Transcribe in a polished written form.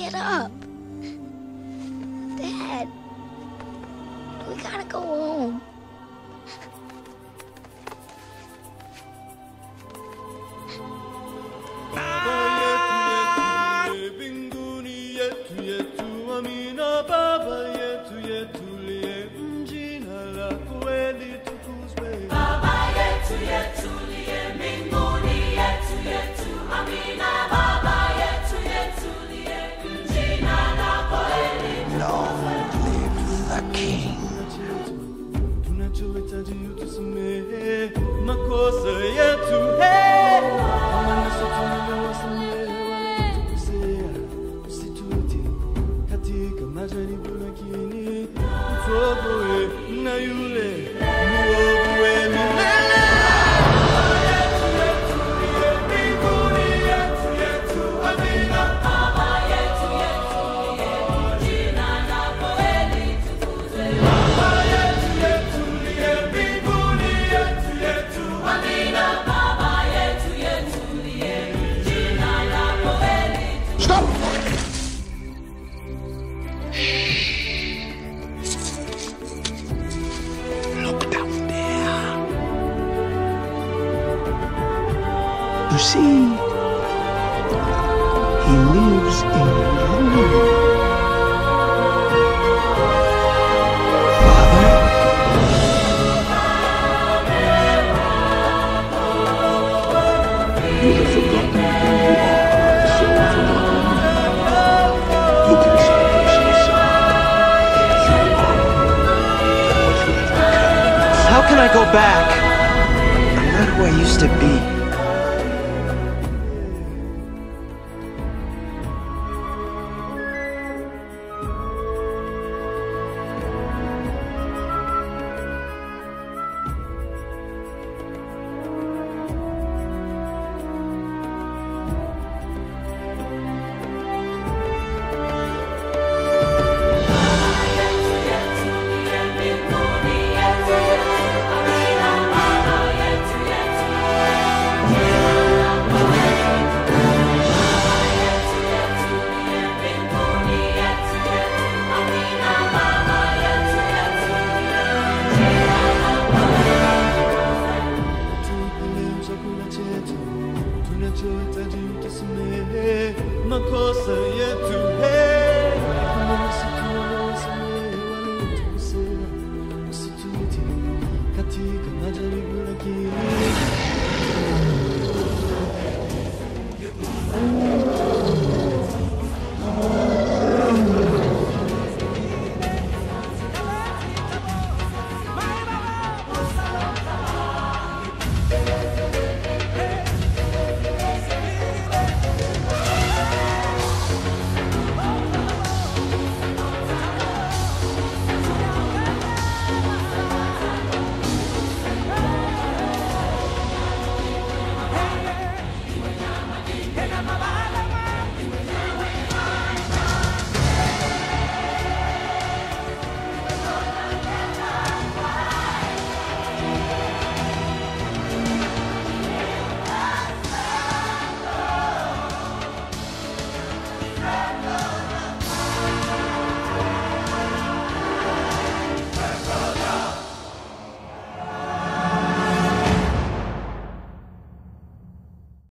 get up. Dad, we gotta go home. Makosa yetu usituti katika majaribu, lakini utuokoe na yule mwovu milele. You see, he lives in you. Father? You have forgotten who you are, so forgotten. Look inside yourself, son. You are what you have become. How can I go back? I'm not who I used to be. Makosa yetu usituti katika